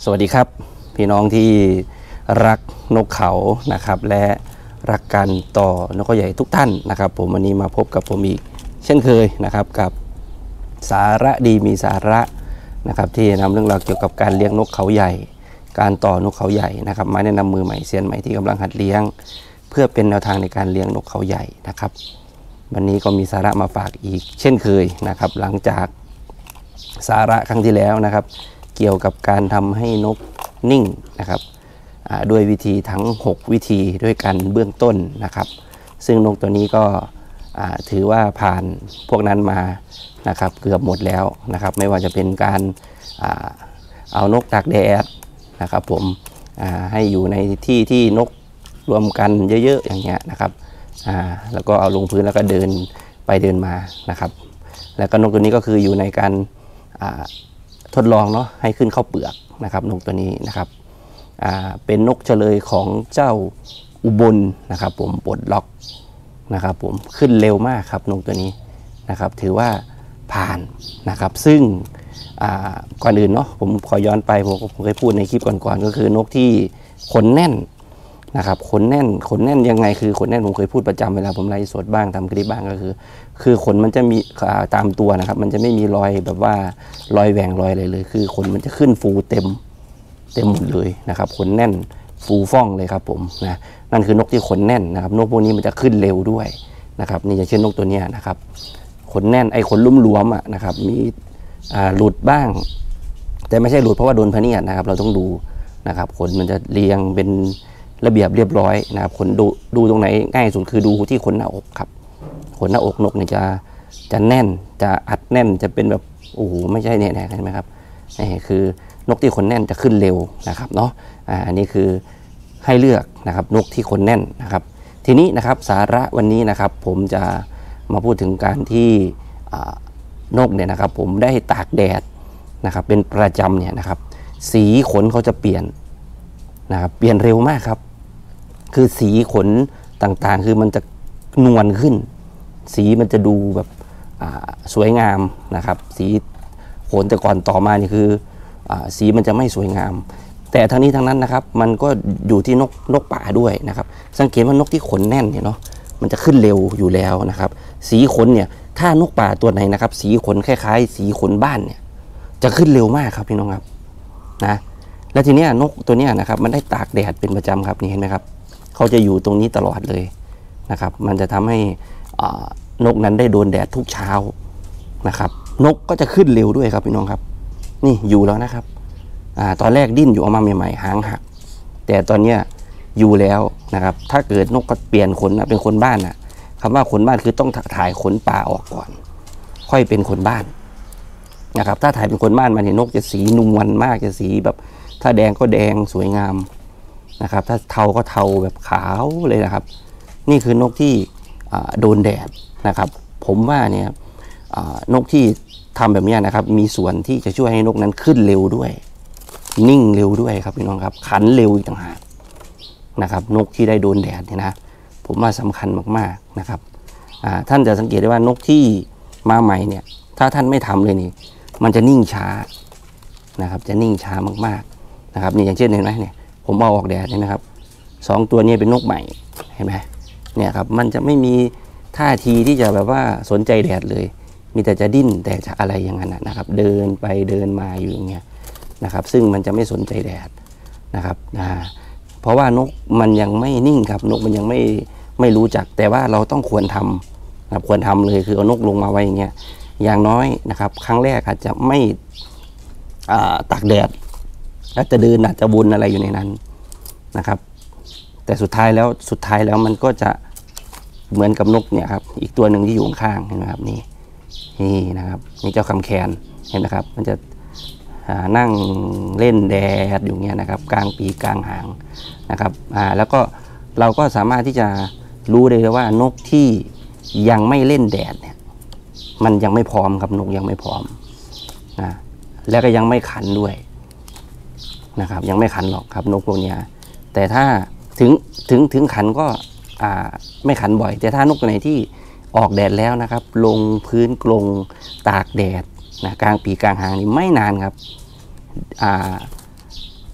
สวัสดีครับพี่น้องที่รักนกเขานะครับและรักการต่อนกเขาใหญ่ทุกท่านนะครับผมวันนี้มาพบกับผมอีกเช่นเคยนะครับกับสาระดีมีสาระนะครับที่นำเรื่องราวเกี่ยวกับการเลี้ยงนกเขาใหญ่การต่อนกเขาใหญ่นะครับมาแนะนำมือใหม่เซียนใหม่ที่กำลังหัดเลี้ยงเพื่อเป็นแนวทางในการเลี้ยงนกเขาใหญ่นะครับวันนี้ก็มีสาระมาฝากอีกเช่นเคยนะครับหลังจากสาระครั้งที่แล้วนะครับเกี่ยวกับการทำให้นกนิ่งนะครับด้วยวิธีทั้ง6วิธีด้วยกันเบื้องต้นนะครับซึ่งนกตัวนี้ก็ถือว่าผ่านพวกนั้นมานะครับเกือบหมดแล้วนะครับไม่ว่าจะเป็นการเอานกตากแดดนะครับผมให้อยู่ในที่ที่นกรวมกันเยอะๆอย่างเงี้ยนะครับแล้วก็เอาลงพื้นแล้วก็เดินไปเดินมานะครับแล้วก็นกตัวนี้ก็คืออยู่ในการทดลองเนาะให้ขึ้นข้าวเปลือกนะครับนกตัวนี้นะครับเป็นนกเฉลยของเจ้าอุบลนะครับผมปลดล็อกนะครับผมขึ้นเร็วมากครับนกตัวนี้นะครับถือว่าผ่านนะครับซึ่งก่อนอื่นเนาะผมขอย้อนไปผมเคยพูดในคลิปก่อนๆก็คือนกที่ขนแน่นนะครับขนแน่นยังไงคือขนแน่นผมเคยพูดประจำเวลาผมไลฟ์สดบ้างทำคลิปบ้างก็คือขนมันจะมีตามตัวนะครับมันจะไม่มีรอยแบบว่ารอยแหว่งรอยอะไรเลยคือขนมันจะขึ้นฟูเต็มหมดเลยนะครับขนแน่นฟูฟ่องเลยครับผมนะนั่นคือนกที่ขนแน่นนะครับนกพวกนี้มันจะขึ้นเร็วด้วยนะครับนี่อย่างเช่นนกตัวนี้นะครับขนแน่นไอ้ขนลุ่มๆนะครับมีหลุดบ้างแต่ไม่ใช่หลุดเพราะว่าโดนพะเนียดนะครับเราต้องดูนะครับขนมันจะเรียงเป็นระเบียบเรียบร้อยนะครับขนดูตรงไหนง่ายสุดคือดูที่ขนหน้าอกครับขนหน้าอกนกเนี่ยจะแน่นจะอัดแน่นจะเป็นแบบโอ้โหไม่ใช่เนี่ยใช่ไหมครับนี่คือนกที่ขนแน่นจะขึ้นเร็วนะครับเนาะอันนี้คือให้เลือกนะครับนกที่ขนแน่นนะครับทีนี้นะครับสาระวันนี้นะครับผมจะมาพูดถึงการที่นกเนี่ยนะครับผมได้ตากแดดนะครับเป็นประจำเนี่ยนะครับสีขนเขาจะเปลี่ยนนะครับเปลี่ยนเร็วมากครับคือสีขนต่างๆคือมันจะนวลขึ้นสีมันจะดูแบบสวยงามนะครับสีขนแต่ก่อนต่อมานี่คือสีมันจะไม่สวยงามแต่ทั้งนี้ทั้งนั้นนะครับมันก็อยู่ที่นกป่าด้วยนะครับสังเกตว่านกที่ขนแน่นเนี่ยเนาะมันจะขึ้นเร็วอยู่แล้วนะครับสีขนเนี่ยถ้านกป่าตัวไหนนะครับสีขนคล้ายๆสีขนบ้านเนี่ยจะขึ้นเร็วมากครับพี่น้องครับนะแล้วทีนี้นกตัวนี้นะครับมันได้ตากแดดเป็นประจำครับนี่เห็นไหมครับเขาจะอยู่ตรงนี้ตลอดเลยนะครับมันจะทำให้นกนั้นได้โดนแดดทุกเช้านะครับนกก็จะขึ้นเร็วด้วยครับพี่น้องครับนี่อยู่แล้วนะครับตอนแรกดิ้นอยู่ออกมาใหม่ๆหางหักแต่ตอนนี้อยู่แล้วนะครับถ้าเกิดนกก็เปลี่ยนขนเป็นขนบ้านนะคำว่าขนบ้านคือต้องถ่ายขนป่าออกก่อนค่อยเป็นขนบ้านนะครับถ้าถ่ายเป็นขนบ้านมันเห็นนกจะสีนวลมากจะสีแบบถ้าแดงก็แดงสวยงามนะครับถ้าเทาก็เทาแบบขาวเลยนะครับนี่คือนกที่โดนแดดนะครับผมว่าเนี่ยนกที่ทำแบบนี้นะครับมีส่วนที่จะช่วยให้นกนั้นขึ้นเร็วด้วยนิ่งเร็วด้วยครับพี่น้องครับขันเร็วอีกต่างหากนะครับนกที่ได้โดนแดดเนี่ยนะผมว่าสำคัญมากๆนะครับท่านจะสังเกตได้ว่านกที่มาใหม่เนี่ยถ้าท่านไม่ทำเลยนี่มันจะนิ่งช้านะครับจะนิ่งช้ามากๆนะครับนี่อย่างเช่นเห็นไหมเนี่ยผมเอาออกแดดนี่นะครับ2ตัวนี้เป็นนกใหม่เห็นไหมเนี่ยครับมันจะไม่มีท่าทีที่จะแบบว่าสนใจแดดเลยมีแต่จะดิ้นแต่จะอะไรอย่างนั้นนะครับเดินไปเดินมาอยู่อย่างเงี้ยนะครับซึ่งมันจะไม่สนใจแดดนะครับเพราะว่านกมันยังไม่นิ่งครับนกมันยังไม่รู้จักแต่ว่าเราต้องควรทำนะครับควรทำเลยคือเอานกลงมาไว้อย่างเงี้ยอย่างน้อยนะครับครั้งแรกอาจจะไม่ตากแดดอาจจะเดินอาจจะวนอะไรอยู่ในนั้นนะครับแต่สุดท้ายแล้วมันก็จะเหมือนกับนกเนี่ยครับอีกตัวหนึ่งที่อยู่ข้างๆเห็นไหมครับนี่นะครับนี่เจ้าคำแคนเห็นไหมครับมันจะนั่งเล่นแดดอยู่เงี้ยนะครับกลางปีกกลางหางนะครับแล้วก็เราก็สามารถที่จะรู้ได้เลยว่านกที่ยังไม่เล่นแดดเนี่ยมันยังไม่พร้อมครับนกยังไม่พร้อมนะแล้วก็ยังไม่ขันด้วยนะครับยังไม่ขันหรอกครับนกพวกนี้แต่ถ้าถึงขันก็ไม่ขันบ่อยแต่ถ้านกตัวไหนที่ออกแดดแล้วนะครับลงพื้นกรงตากแดดนะกลางปีกกลางหางนี่ไม่นานครับ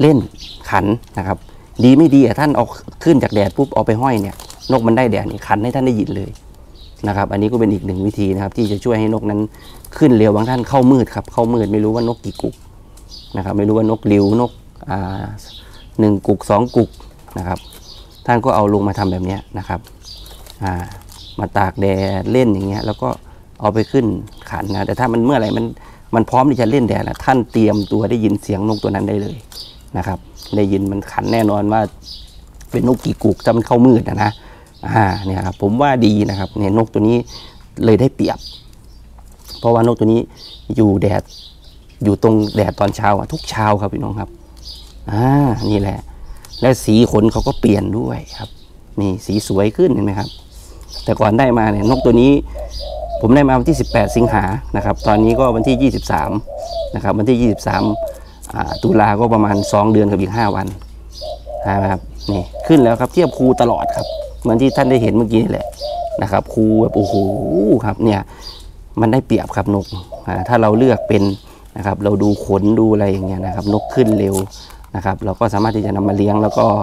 เล่นขันนะครับดีไม่ดีท่านเอาขึ้นจากแดดปุ๊บเอาไปห้อยเนี่ยนกมันได้แดดนี่ขันให้ท่านได้ยินเลยนะครับอันนี้ก็เป็นอีกหนึ่งวิธีนะครับที่จะช่วยให้นกนั้นขึ้นเร็วบางท่านเข้ามืดครับเข้ามืดไม่รู้ว่านกกี่กุกนะครับไม่รู้ว่านกริ้วนก1 กุก 2 กุกนะครับท่านก็เอาลงมาทำแบบนี้นะครับมาตากแดดเล่นอย่างเงี้ยแล้วก็เอาไปขึ้นขันนะแต่ถ้ามันเมื่อไหร่มันพร้อมที่จะเล่นแดดนะท่านเตรียมตัวได้ยินเสียงนกตัวนั้นได้เลยนะครับได้ยินมันขันแน่นอนว่าเป็นนกกี่กุกถ้ามันเข้ามืดนะเนี่ยครับผมว่าดีนะครับเนี่ยนกตัวนี้เลยได้เปรียบเพราะว่านกตัวนี้อยู่แดดอยู่ตรงแดดตอนเช้าทุกเช้าครับพี่น้องครับนี่แหละและสีขนเขาก็เปลี่ยนด้วยครับนี่สีสวยขึ้นเห็นไหมครับแต่ก่อนได้มาเนี่ยนกตัวนี้ผมได้มาวันที่18 สิงหานะครับตอนนี้ก็วันที่23นะครับวันที่23ตุลาก็ประมาณ2 เดือนกับอีก5 วันนะครับนี่ขึ้นแล้วครับเทียบคูตลอดครับเหมือนที่ท่านได้เห็นเมื่อกี้นี่แหละนะครับคูแบบโอ้โหครับเนี่ยมันได้เปรียบครับนกถ้าเราเลือกเป็นนะครับเราดูขนดูอะไรอย่างเงี้ยนะครับนกขึ้นเร็วนะครับเราก็สามารถที่จะนำมาเลี้ยงแล้วก็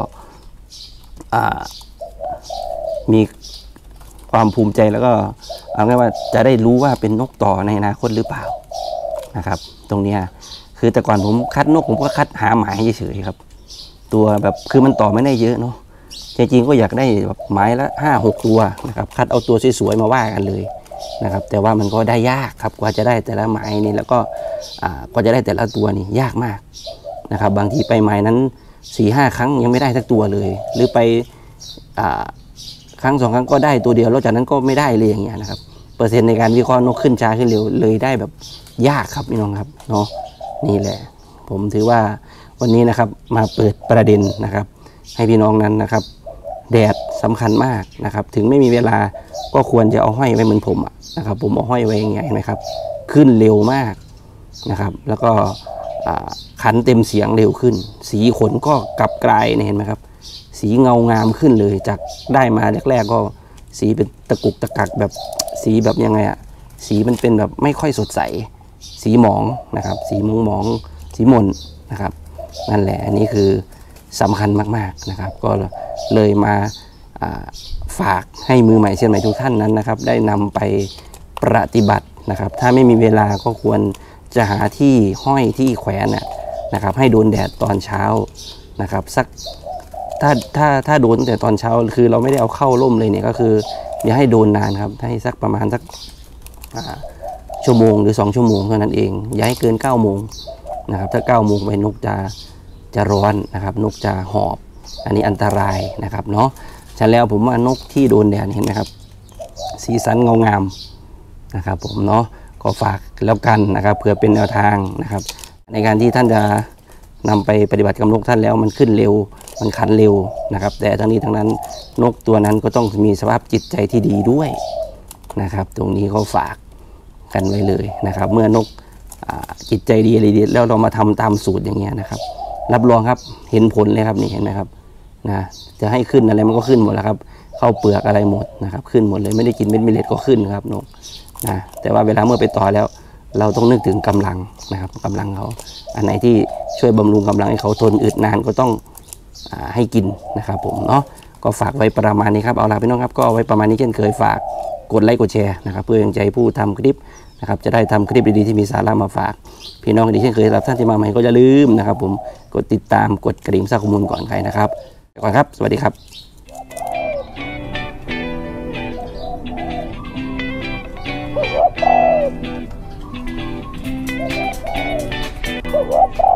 มีความภูมิใจแล้วก็เอาง่ายว่าจะได้รู้ว่าเป็นนกต่อในอนาคตหรือเปล่านะครับตรงนี้คือแต่ก่อนผมคัดนกผมก็คัดหาหมายเฉยๆครับตัวแบบคือมันต่อไม่ได้เยอะเนาะจริงๆก็อยากได้แบบหมายละ5-6 ตัวนะครับคัดเอาตัวสวยๆมาว่ากันเลยนะครับแต่ว่ามันก็ได้ยากครับกว่าจะได้แต่ละหมายนี่แล้วก็กว่าจะได้แต่ละตัวนี่ยากมากนะครับบางทีไปหมายนั้น4-5 ครั้งยังไม่ได้สักตัวเลยหรือไปครั้ง 2 ครั้งก็ได้ตัวเดียวแล้วจากนั้นก็ไม่ได้เลยอย่างเงี้ยนะครับเปอร์เซ็นต์ในการวิเคราะห์นกขึ้นช้าขึ้นเร็วเลยได้แบบยากครับพี่น้องครับเนาะนี่แหละผมถือว่าวันนี้นะครับมาเปิดประเด็นนะครับให้พี่น้องนั้นนะครับแดดสำคัญมากนะครับถึงไม่มีเวลาก็ควรจะเอาห้อยไว้เหมือนผมนะครับผมเอาห้อยไว้อย่างเงี้ยเห็นไหมครับขึ้นเร็วมากนะครับแล้วก็ขันเต็มเสียงเร็วขึ้นสีขนก็กลับกลายเห็นไหมครับสีเงางามขึ้นเลยจากได้มาแรกๆก็สีเป็นตะกุกตะกักแบบสีแบบยังไงสีมันเป็นแบบไม่ค่อยสดใสสีหมองนะครับสีหมองสีหม่นนะครับนั่นแหละอันนี้คือสำคัญมากๆนะครับก็เลยมาฝากให้มือใหม่เชียงใหม่ทุกท่านนั้นนะครับได้นำไปปฏิบัตินะครับถ้าไม่มีเวลาก็ควรจะหาที่ห้อยที่แขวนนะครับให้โดนแดดตอนเช้านะครับสักถ้าโดนตั้งแต่ตอนเช้าคือเราไม่ได้เอาเข้าร่มเลยเนี่ยก็คืออย่าให้โดนนานครับให้สักประมาณสักชั่วโมงหรือ2 ชั่วโมงเท่านั้นเองอย่าให้เกิน9 โมงนะครับถ้า9 โมงไปนกจะร้อนนะครับนกจะหอบอันนี้อันตรายนะครับเนาะฉะนั้นแล้วผมว่านกที่โดนแดดเห็นไหมครับสีสันเงางามนะครับผมเนาะก็ฝากแล้วกันนะครับเพื่อเป็นแนวทางนะครับในการที่ท่านจะนำไปปฏิบัติกับนกท่านแล้วมันขึ้นเร็วมันขันเร็วนะครับแต่ทั้งนี้ทั้งนั้นนกตัวนั้นก็ต้องมีสภาพจิตใจที่ดีด้วยนะครับตรงนี้เขาฝากกันไว้เลยนะครับเมื่อนกจิตใจดีอะไรดีแล้วเรามาทำตามสูตรอย่างเงี้ยนะครับรับรองครับเห็นผลเลยครับนี่เห็นไหมครับนะจะให้ขึ้นอะไรมันก็ขึ้นหมดแล้วครับเข้าเปลือกอะไรหมดนะครับขึ้นหมดเลยไม่ได้กินเม็ดเมล็ดก็ขึ้นครับนกนะแต่ว่าเวลาเมื่อไปต่อแล้วเราต้องนึกถึงกำลังนะครับกำลังเขาอันไหนที่ช่วยบำรุงกำลังให้เขาทนอึดนานก็ต้องให้กินนะครับผมเนาะก็ฝากไว้ประมาณนี้ครับเอาล่ะพี่น้องครับก็ไว้ประมาณนี้เช่นเคยฝากกดไลค์กดแชร์นะครับเพื่อยังใจผู้ทำคลิปนะครับจะได้ทำคลิปดีๆที่มีสาระมาฝากพี่น้องดีเช่นเคยสำหรับท่านที่มาใหม่ก็อย่าลืมนะครับผมกดติดตามกดกระดิ่งสร้างข้อมูลก่อนใครนะครับก่อนครับสวัสดีครับ